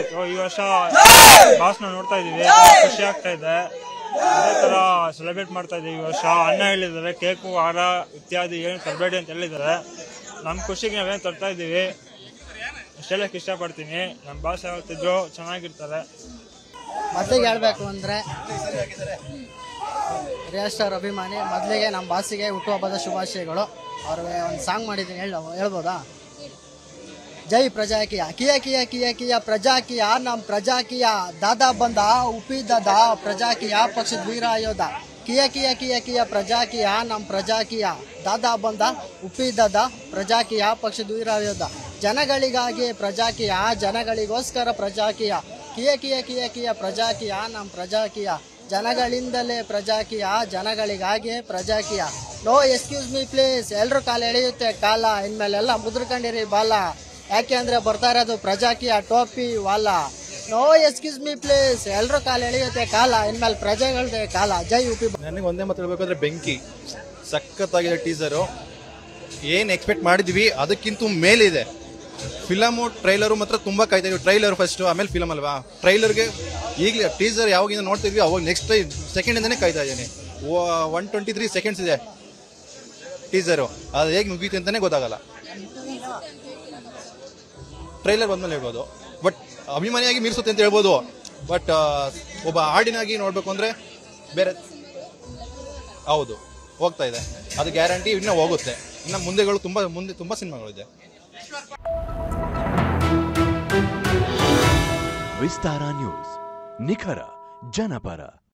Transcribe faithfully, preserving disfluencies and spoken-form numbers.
ಆಯ್ತು. ಈ ವರ್ಷ ಬಾಸ್ನ ನೋಡ್ತಾ ಇದೀವಿ, ಖುಷಿ ಆಗ್ತಾ ಇದೆ. ಅದೇ ತರ ಸೆಲೆಬ್ರೇಟ್ ಮಾಡ್ತಾ ಇದೀವಿ. ಈ ವರ್ಷ ಅನ್ನ ಹೇಳಿದ್ದಾರೆ, ಕೇಕು, ಹಾರ ಇತ್ಯಾದಿ ಏನು ತರಬೇಡಿ ಅಂತ ಹೇಳಿದ್ದಾರೆ. ನಮ್ಮ ಖುಷಿಗೆ ನಾವೇನು ತರ್ತಾ ಇದ್ದೀವಿ ಅಷ್ಟೆಲ್ಲ ಇಷ್ಟಪಡ್ತೀನಿ. ನಮ್ಮ ಬಾಸ್ ಯಾವತ್ತಿದ್ರು ಚೆನ್ನಾಗಿರ್ತಾರೆ. ಮೊದಲಿಗೆ ಹೇಳ್ಬೇಕು ಅಂದರೆ ರಿಯಲ್ ಸ್ಟಾರ್ ಅಭಿಮಾನಿ. ಮೊದಲಿಗೆ ನಮ್ಮ ಬಾಸಿಗೆ ಹುಟ್ಟುಹಬ್ಬದ ಶುಭಾಶಯಗಳು. ಅವ್ರಿಗೆ ಒಂದು ಸಾಂಗ್ ಮಾಡಿದ್ದೀನಿ, ಹೇಳ ಹೇಳ್ಬೋದಾ? ಜೈ ಪ್ರಜಾಕಿಯ ಕಿಯ ಕಿಯ ಕಿಯ ಕಿಯ ಪ್ರಜಾಕಿಯ ನಮ್ಮ ಪ್ರಜಾಕಿಯ ದಾದಾ ಬಂದ ಉಪಿ ದಾದಾ ಪ್ರಜಾಕಿಯ ಪಕ್ಷದ ವೀರ ಯೋಧ. ಕಿಯ ಕಿಯ ಕಿಯ ಕಿಯ ಪ್ರಜಾಕಿಯ ನಮ್ಮ ಪ್ರಜಾಕಿಯ ದಾದಾ ಬಂದ ಉಪಿ ದಾದಾ ಪ್ರಜಾಕಿಯ ಪಕ್ಷದ ವೀರ ಯೋಧ. ಜನಗಳಿಗಾಗಿ ಪ್ರಜಾಕಿಯ ಜನಗಳಿಗೋಸ್ಕರ ಪ್ರಜಾಕಿಯ ಕಿಯ ಕಿಯ ಕಿಯ ಕಿಯ ಪ್ರಜಾಕಿಯ ನಮ್ಮ ಪ್ರಜಾಕಿಯ ಜನಗಳಿಂದಲೇ ಪ್ರಜಾಕಿಯ ಜನಗಳಿಗಾಗಿ Prajakiya. No excuse me please. ಎಲ್ಲರೂ ಕಾಲ ಎಳೆಯುತ್ತೆ ಕಾಲ, ಇನ್ಮೇಲೆಲ್ಲ ಮುದ್ರಕೊಂಡಿರಿ ಬಾಲ. ಯಾಕೆ ಅಂದರೆ ಬರ್ತಾ ಇರೋದು ಪ್ರಜಾಕಿಯ ಟೋಪಿ ವಾಲ. No excuse me please. ಎಲ್ಲರೂ ಕಾಲ ಎಳೆಯುತ್ತೆ ಕಾಲ, ಇನ್ಮೇಲೆ ಪ್ರಜೆಗಳದೇ ಕಾಲ. ಜೈ ಉಪಿ. ನನಗೆ ಒಂದೇ ಮಾತು ಹೇಳ್ಬೇಕಾದ್ರೆ ಬೆಂಕಿ ಸಖತ್ತಾಗಿದೆ ಟೀಸರು. ಏನು ಎಕ್ಸ್ಪೆಕ್ಟ್ ಮಾಡಿದ್ವಿ ಅದಕ್ಕಿಂತ ಮೇಲಿದೆ ಫಿಲಮು. ಟ್ರೈಲರು ಮಾತ್ರ ತುಂಬ ಕಾಯ್ತಾ ಇದೀವಿ. ಟ್ರೈಲರ್ ಫಸ್ಟು, ಆಮೇಲೆ ಫಿಲಮ್ ಅಲ್ವಾ. ಟ್ರೈಲರ್ಗೆ ಈಗಲೇ ಟೀಸರ್ ಯಾವಾಗಿಂದ ನೋಡ್ತಿದ್ವಿ ಅವಾಗ ನೆಕ್ಸ್ಟ್ ಟೈಮ್ ಸೆಕೆಂಡಿಂದನೇ ಕಾಯ್ತಾ ಇದ್ದೀನಿ. ಒನ್ ಟ್ವೆಂಟಿ ತ್ರೀ ಸೆಕೆಂಡ್ಸ್ ಇದೆ ಟೀಸರು. ಅದು ಹೇಗೆ ಮುಗೀತು ಅಂತಲೇ ಗೊತ್ತಾಗಲ್ಲ. ಟ್ರೈಲರ್ ಬಂದ್ಮೇಲೆ ಹೇಳ್ಬೋದು. ಬಟ್ ಅಭಿಮಾನಿಯಾಗಿ ಮೀರಿಸುತ್ತೆ ಅಂತ ಹೇಳ್ಬೋದು. ಬಟ್ ಒಬ್ಬ ಹಾಡಿನಾಗಿ ನೋಡಬೇಕು ಅಂದರೆ ಬೇರೆ ಹೌದು ಹೋಗ್ತಾ ಇದೆ, ಅದು ಗ್ಯಾರಂಟಿ. ಇನ್ನೂ ಹೋಗುತ್ತೆ. ಇನ್ನು ಮುಂದೆಗಳು ತುಂಬ ಮುಂದೆ ತುಂಬ ಸಿನಿಮಾಗಳಿದೆ. ವಿಸ್ತಾರ ನ್ಯೂಸ್, ನಿಖರ ಜನಪರ.